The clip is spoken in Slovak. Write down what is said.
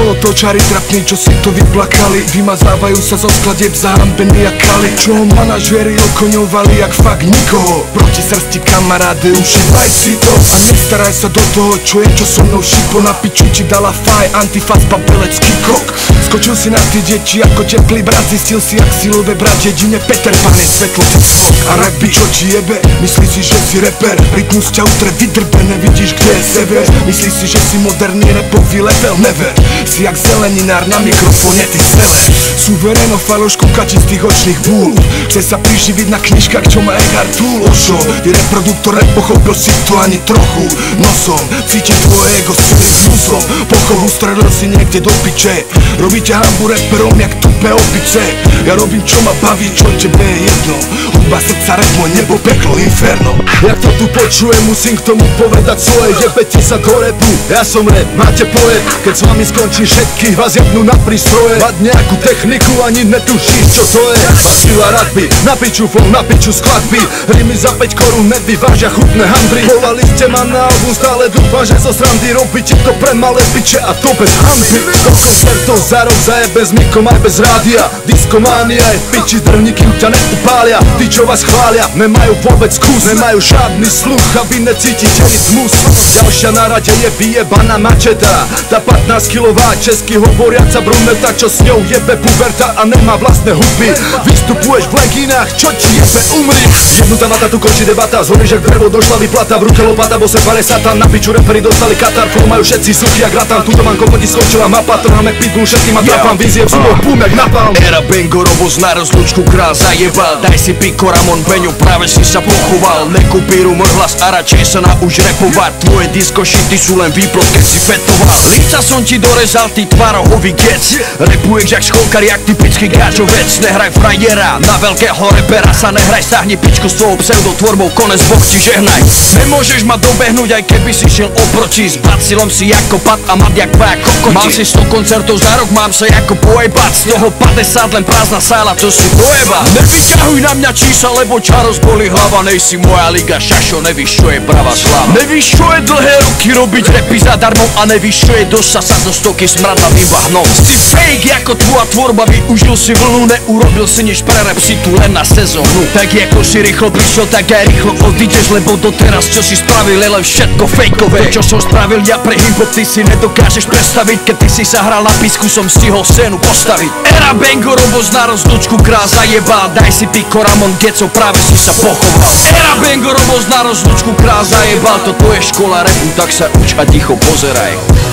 kolotočári trapní, čo si to vyplakali, vymazávajú sa zo skladieb zahambení a kali, čo ho manažéri okoňovali jak fakt nikoho. Proti srsti kamaráde, užívaj si to a nestaraj sa do toho, čo je, čo so mnou šipo. Na piču ti dala faj, antifaz, papelecký kok. Skočil si na tie deti ako teplý brat, zistil si jak silové brat, jedine Peter Pan je svetlo cez a rap čo ti jebe, myslíš si, že si reper, rytmus ťa utre vydrbe, nevidíš kde je sever. Myslíš si, že si moderný rapový level, never. Si jak zeleninár na mikrofóne, ty sever. Suvereno falošku kačistých očných búl, chce sa priživiť na knižkách, čo má Eckhart Tolle. Ošo, je reproduktor, nepochopil si to ani trochu. Nosom, cíti tvoje ego s celým vnúsom. Pochovu stredil si niekde do piče, robíte hambu reperom jak tupé opice. Ja robím čo ma baví, čo tebe je jedno. Hudba, srdca, rap, môj nebo, peklo, inferno. Jak to tu počujem, musím k tomu povedať svoje. Jebete sa do rapu, ja som rap, máte pojem. Keď s vami skončí, všetkých vás jebnú na prístroje. Mať nejakú techniku, ani netušíš, čo to je. Máš sila radby, na piču flow, na piču skladby. Rimy za 5 korún nevyvážia chutné handry. Volali ste ma na album, stále dúfam, že zo srandy robíte to pre malé piče a to bez hanby. Do koncertov za rok zajebe s mikom aj bez rádia. Diskománia je v piči, drvníky ťa neupália. Tí, čo vás chvália, nemajú vôbec kus, nemajú žiadny sluch a vy necítite rytmus. Ďalšia na rade je vyjebaná mačeta, tá 15 kilová česky hovoriaca bruneta, čo s ňou jebe puberta a nemá vlastné hudby. Vystupuješ v legínach, čo ti jebe, umri. Jebnutá vata, tu končí debata, zhoríš jak drevo, došla vyplata. V ruke lopata, bo se pare satan, na piču reperi dostali katar. Flow majú všetci suchy jak ratan, tuto mám kokoti skončila mapa. Trháme pitbull, všetkým a trapám, vízie v zuboch, bum jak napalm. Era Bengo, Robos na rozlučku král zajebal. Daj si piko, Ramon, Beňo, práve si sa pochoval. Nekupíru môj hlas a radšej sa nauč repovať. Tvoje disko šity sú len výplod, keď si fetoval. Líca som ti dorezal, ty tvarohový gec. Repuješ jak školkar, jak typický gáčovec. Nehraj frajera, na veľkého repera sa nehraj. Stáhni pičku s tvojou pseudotvorbou, konec Boh ti žehnaj. Nemôžeš ma dobehnúť, aj keby si šiel oproti. S bacilom si ako pat a mat jak dvaja kokoti. Mal si 100 koncertov za rok, mám sa ako pojebať. Z toho 50 len prázdna sála, čo si dojeba. Nevyťahuj na mňa čísla, lebo ča rozbolí hlava. Nejsi moja liga, šašo, nevíš čo je pravá sláva. Nevíš čo je dlhé roky robiť repy zadarmo. A nevíš čo je dostať sa zo stoky smradlavým bahnom. Si fake ako tvoja tvorba, využil si vlnu. Neurobil si nič pre rap, si tu len na sezónu. Tak ako si rýchlo prišiel, tak aj rýchlo odídeš. Lebo doteraz čo si spravil je len všetko fejkové. To čo som spravil ja pre hip-hop, ty si nedokážeš predstaviť. Keď ty si sa hral na písku, som stihol scénu postaviť. Era Bengo, Robos na rozlučku král zajebal. Daj si piko, Ramon, Geco, práve si sa pochoval. Era Bengo, Robos na rozlučku král zajebal. Toto je škola rapu, tak sa uč a ticho pozeraj.